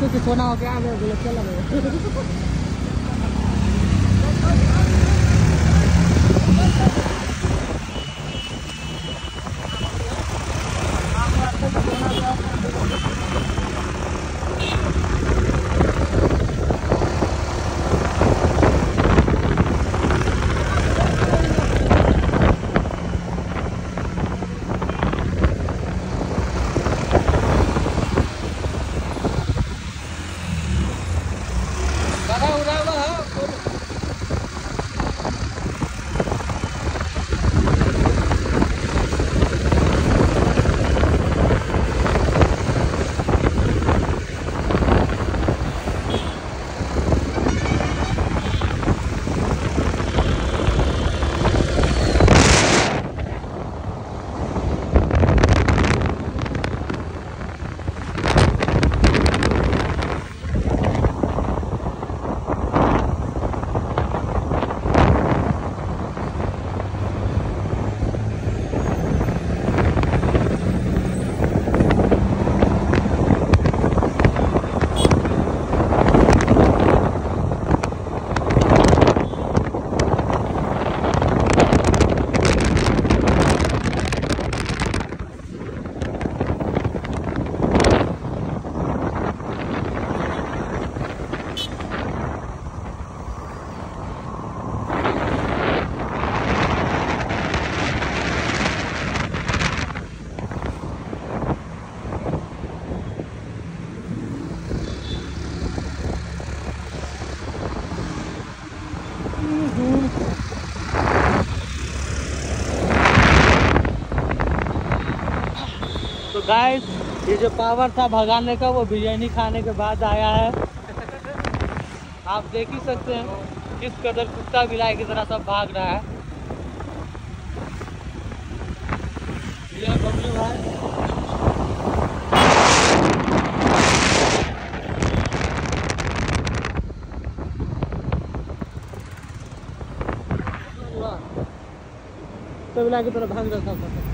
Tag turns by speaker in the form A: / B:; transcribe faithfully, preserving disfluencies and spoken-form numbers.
A: सोचो कि सोना हो गया बोले चला तो गाइस ये जो पावर था भगाने का वो बिरयानी खाने के बाद आया है। आप देख ही सकते हैं किस कदर कुत्ता बिलाई की तरह सब भाग रहा है। ये बबलू भाई तो बिलाई की तरह भाग रहा था।